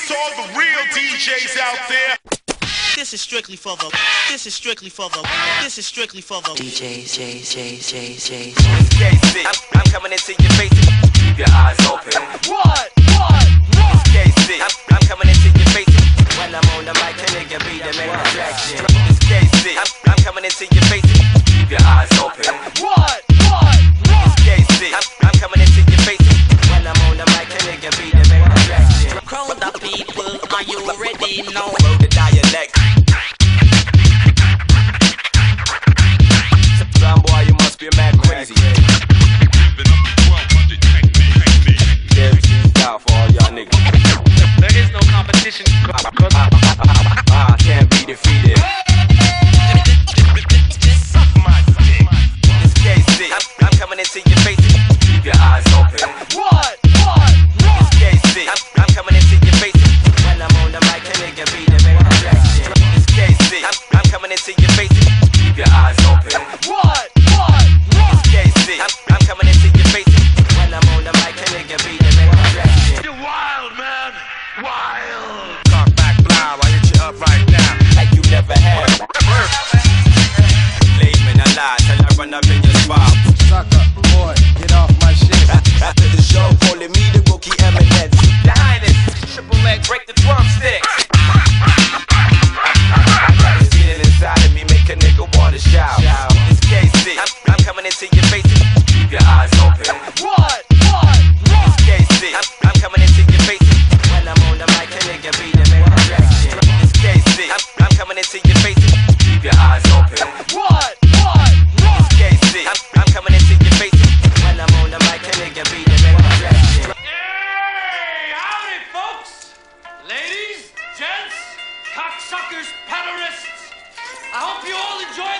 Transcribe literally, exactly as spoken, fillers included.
This to all the real D Js out there. This is strictly for the. This is strictly for the. This is strictly for the D Js, Js, Js, Js, Js. I'm, I'm coming into your face. Keep your eyes open. What? What? What? K C. I'm, I'm coming into your face. When I'm on the mic, a nigga be the main attraction. It's K C. I'm, I'm coming into your face. Keep your eyes open. What? What? What? K C. I'm, I'm coming into your face. When I'm on the mic, a nigga be the main attraction. Crowd of people, are you ready now? Blow the dialect. Some boy, you must be mad crazy. There is style for all y'all niggas. There is no competition. I can't be defeated. It's K C. I'm, I'm coming into your face. Keep your eyes open. What? What? What? It's K C. I'm, I'm coming into your face. When I'm on the mic, a nigga be the main attraction. It's K C. I'm, I'm coming into your face. Keep your eyes open. What? What? What? It's K C. I'm, I'm coming into your face. When I'm on the mic, a nigga be the main attraction. You're wild, man. Wild. Talk back loud, I hit you up right now. Like you never had. Leave me a lie till I run up in your spot. Sucker, boy, get off my shit. After the show, calling me the rookie eminence. The highness, triple leg, break the drumstick. I got this feeling inside of me, make a nigga wanna shout. It's K C. I'm, I'm coming into your face. Keep your eyes open. What? What? What? It's K C. I'm, I'm coming into your face. When I'm on the mic, a nigga be the main attraction. It's K C. I'm, I'm coming into your face. Keep your eyes open. What? What? What? It's K C. I'm, I'm coming into your face. When I'm on the mic, a nigga be the main attraction. Hey, howdy, folks, ladies, gents, cocksuckers, pederists. I hope you all enjoy